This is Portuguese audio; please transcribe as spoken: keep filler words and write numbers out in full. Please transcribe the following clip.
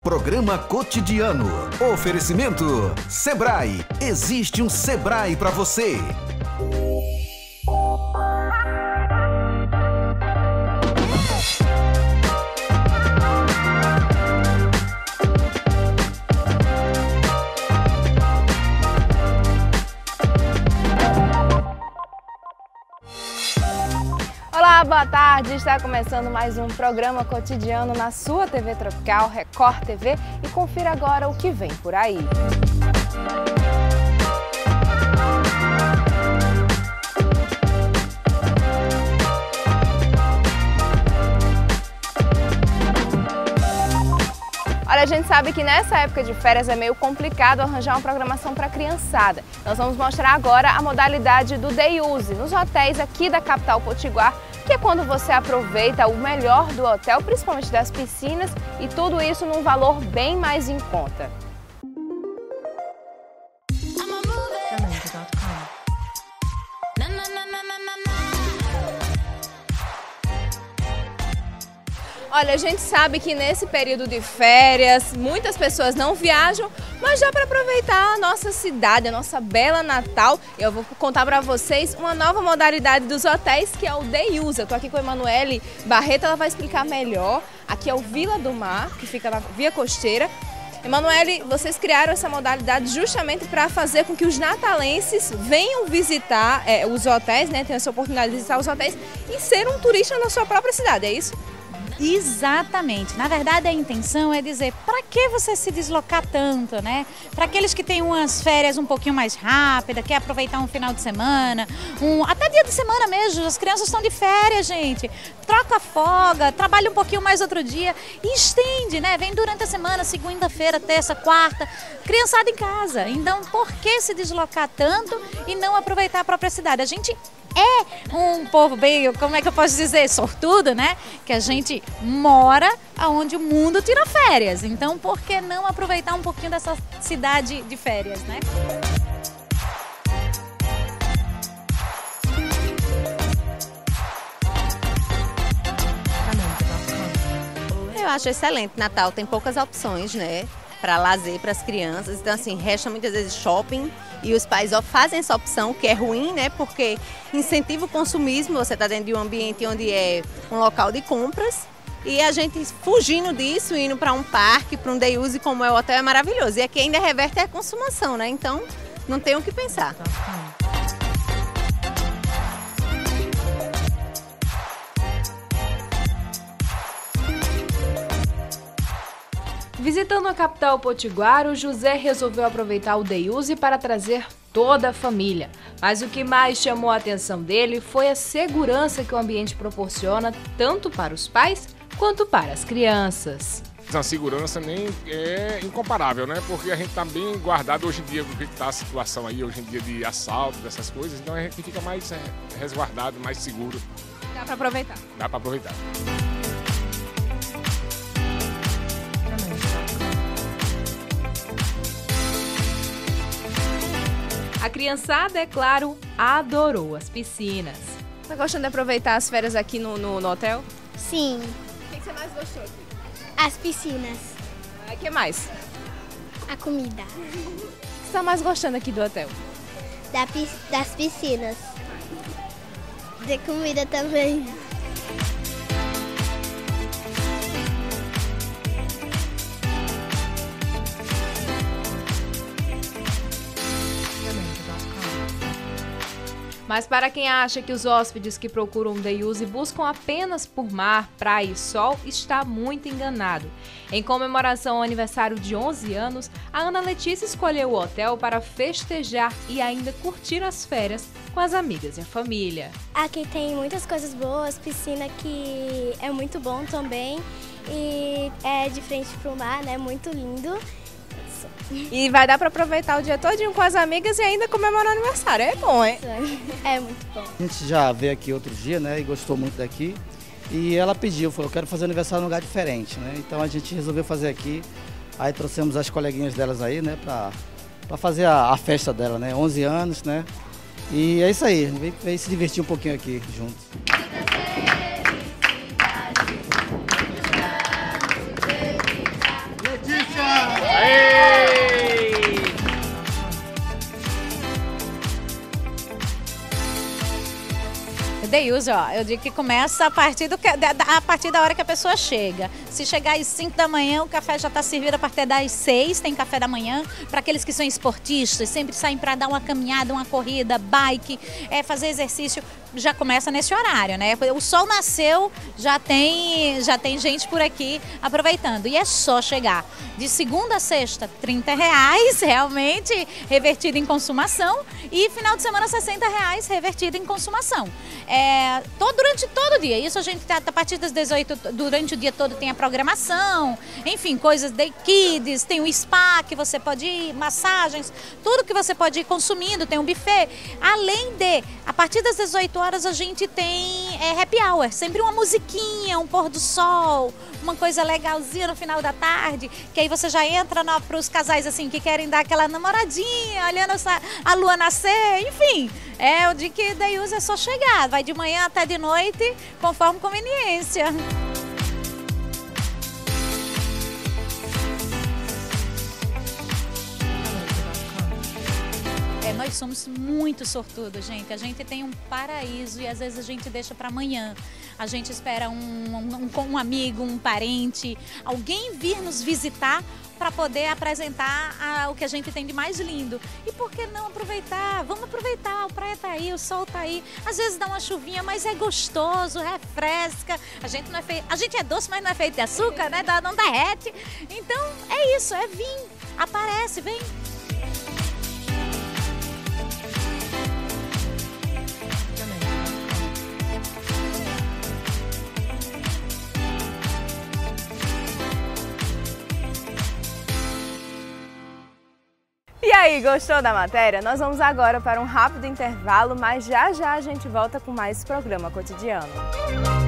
Programa Cotidiano. Oferecimento Sebrae. Existe um Sebrae para você. Olá, boa tarde. Está começando mais um programa cotidiano na sua T V Tropical, Record T V, e confira agora o que vem por aí. Olha, a gente sabe que nessa época de férias é meio complicado arranjar uma programação para a criançada. Nós vamos mostrar agora a modalidade do Day Use nos hotéis aqui da capital potiguar, que é quando você aproveita o melhor do hotel, principalmente das piscinas, e tudo isso num valor bem mais em conta. Olha, a gente sabe que nesse período de férias, muitas pessoas não viajam, mas dá para aproveitar a nossa cidade, a nossa bela Natal. Eu vou contar para vocês uma nova modalidade dos hotéis, que é o Day Use. Eu tô aqui com a Emanuele Barreto, ela vai explicar melhor. Aqui é o Vila do Mar, que fica na Via Costeira. Emanuele, vocês criaram essa modalidade justamente para fazer com que os natalenses venham visitar é, os hotéis, né? Tenham essa oportunidade de visitar os hotéis e ser um turista na sua própria cidade, é isso? Exatamente. Na verdade, a intenção é dizer, para que você se deslocar tanto, né? Para aqueles que têm umas férias um pouquinho mais rápidas, quer aproveitar um final de semana, um, até dia de semana mesmo, as crianças estão de férias, gente. Troca folga, trabalha um pouquinho mais outro dia e estende, né? Vem durante a semana, segunda-feira, terça, quarta, criançada em casa. Então, por que se deslocar tanto e não aproveitar a própria cidade? A gente é um povo bem, como é que eu posso dizer, sortudo, né? Que a gente mora onde o mundo tira férias. Então, por que não aproveitar um pouquinho dessa cidade de férias, né? Eu acho excelente. Natal tem poucas opções, né? Para lazer para as crianças. Então, assim, resta muitas vezes shopping. E os pais ó, fazem essa opção, que é ruim, né? Porque incentiva o consumismo, você está dentro de um ambiente onde é um local de compras. E a gente fugindo disso, indo para um parque, para um day use como é o hotel, é maravilhoso. E aqui ainda reverte a consumação, né? Então, não tem o que pensar. Visitando a capital potiguar, o José resolveu aproveitar o Day Use para trazer toda a família. Mas o que mais chamou a atenção dele foi a segurança que o ambiente proporciona tanto para os pais quanto para as crianças. A segurança nem é incomparável, né? Porque a gente está bem guardado hoje em dia, porque está a situação aí hoje em dia de assalto, dessas coisas, então a gente fica mais é, resguardado, mais seguro. Dá para aproveitar? Dá para aproveitar. A criançada, é claro, adorou as piscinas. Tá gostando de aproveitar as férias aqui no, no, no hotel? Sim. O que você mais gostou aqui? As piscinas. O ah, que mais? A comida. O que você tá mais gostando aqui do hotel? Da, das piscinas. De comida também. Mas para quem acha que os hóspedes que procuram um Day Use buscam apenas por mar, praia e sol, está muito enganado. Em comemoração ao aniversário de onze anos, a Ana Letícia escolheu o hotel para festejar e ainda curtir as férias com as amigas e a família. Aqui tem muitas coisas boas, piscina que é muito bom também e é de frente para o mar, né? Muito lindo. E vai dar para aproveitar o dia todinho com as amigas e ainda comemorar o aniversário. É bom, hein? É muito bom. A gente já veio aqui outro dia, né, e gostou muito daqui. E ela pediu, falou, eu quero fazer aniversário num lugar diferente, né? Então a gente resolveu fazer aqui. Aí trouxemos as coleguinhas delas aí, né, pra, pra fazer a, a festa dela, né? onze anos, né? E é isso aí, vem, vem se divertir um pouquinho aqui juntos. Letícia! Deilze, ó, eu digo que começa a partir, do, a partir da hora que a pessoa chega. Se chegar às cinco da manhã, o café já está servido a partir das seis, tem café da manhã. Para aqueles que são esportistas, sempre saem para dar uma caminhada, uma corrida, bike, é, fazer exercício, já começa nesse horário, né? O sol nasceu, já tem, já tem gente por aqui aproveitando. E é só chegar. De segunda a sexta, trinta reais, realmente, revertido em consumação. E final de semana, sessenta reais, revertido em consumação. É, todo, durante todo o dia. Isso a gente, a partir das dezoito, durante o dia todo tem a programação. Enfim, coisas de kids, tem o spa que você pode ir, massagens, tudo que você pode ir consumindo, tem um buffet. Além de, a partir das dezoito horas a gente tem é, happy hour, sempre uma musiquinha, um pôr do sol, uma coisa legalzinha no final da tarde, que aí você já entra para os casais assim que querem dar aquela namoradinha, olhando essa, a lua nascer, enfim. É, o dia que Deilze é só chegar, vai de manhã até de noite, conforme conveniência. É, nós somos muito sortudos, gente. A gente tem um paraíso e às vezes a gente deixa para amanhã. A gente espera um, um, um amigo, um parente, alguém vir nos visitar para poder apresentar a, o que a gente tem de mais lindo. E por que não aproveitar? Vamos aproveitar, a praia tá aí, o sol tá aí. Às vezes dá uma chuvinha, mas é gostoso, refresca. A gente não é feito, a gente é doce, mas não é feito de açúcar, né? Não derrete. Então é isso, é vir. Aparece, vem. E aí, gostou da matéria? Nós vamos agora para um rápido intervalo, mas já já a gente volta com mais programa cotidiano.